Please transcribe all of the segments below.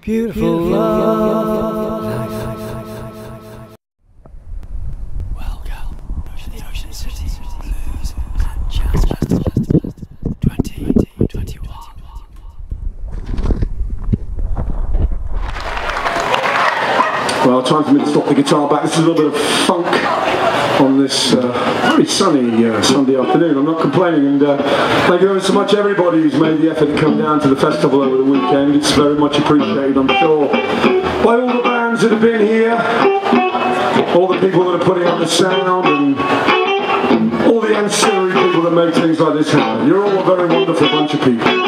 Beautiful love. Welcome to the Ocean City Blues and Jazz Festival 2021. Well, time for me to stop the guitar back. This is a little bit of funk on this very sunny Sunday afternoon. I'm not complaining, and thank you ever so much everybody who's made the effort to come down to the festival over the weekend. It's very much appreciated, I'm sure, by all the bands that have been here, all the people that are putting on the sound, and all the ancillary people that make things like this happen. You're all a very wonderful bunch of people.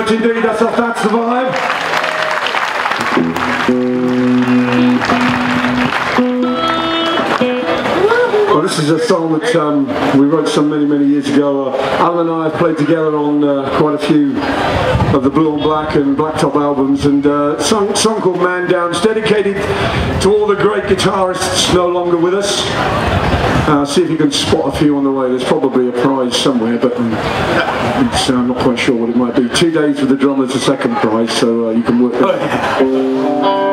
much indeed. That's the vibe. Well, this is a song that we wrote some many years ago. Alan and I have played together on quite a few of the Blue on Black and Blacktop albums, and song called Man Down. It's dedicated to all the great guitarists no longer with us. See if you can spot a few on the way. There's probably a prize somewhere, but I'm not quite sure what it might be. 2 days with the drummer's the second prize, so you can work that.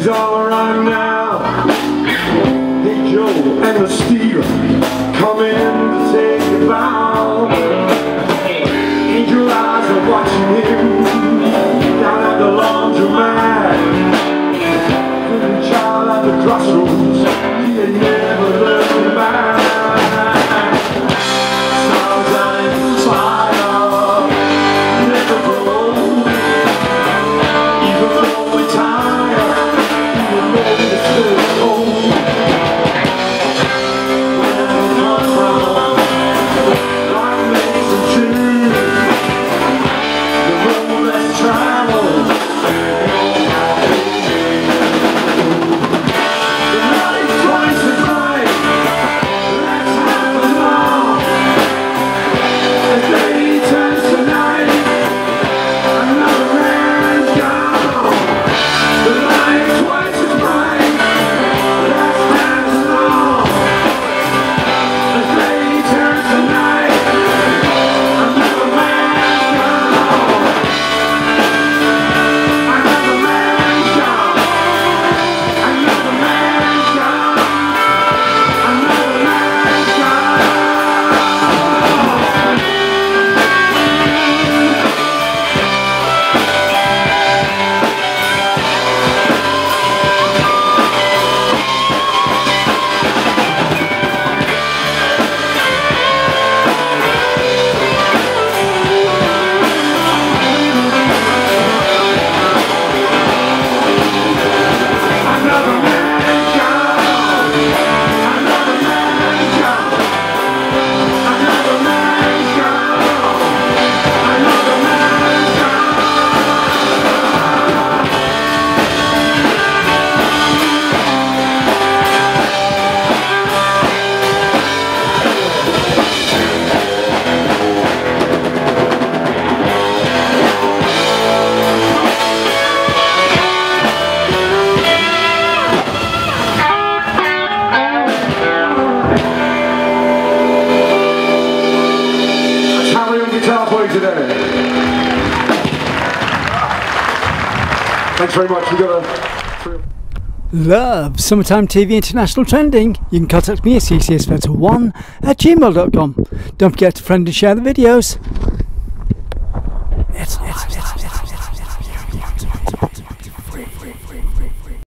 He's all around now. Hey Joe and the Steve come in to take a bow. Angel eyes are watching him down at the laundromat. Little child at the crossroads, he had never looked back. Stars are in fire, never grow. Even though we're tired, we know it's still home. Where we come from, life makes some choose. The road less traveled. The night twice as bright. Let's have a laugh. As day turns to night, another man's gone. The light twice as bright. Let's have a laugh. As day turns to night, another man's gone. Another man's gone. Another man's gone. Another man's gone. Another man's gone. Another man's gone. Another man's gone. Another man's gone. That's Harry on guitar for you today. Thanks very much. We've got a Love Summertime TV International Trending. You can contact me at ccsfilter1@gmail.com. Don't forget to friend and share the videos. It's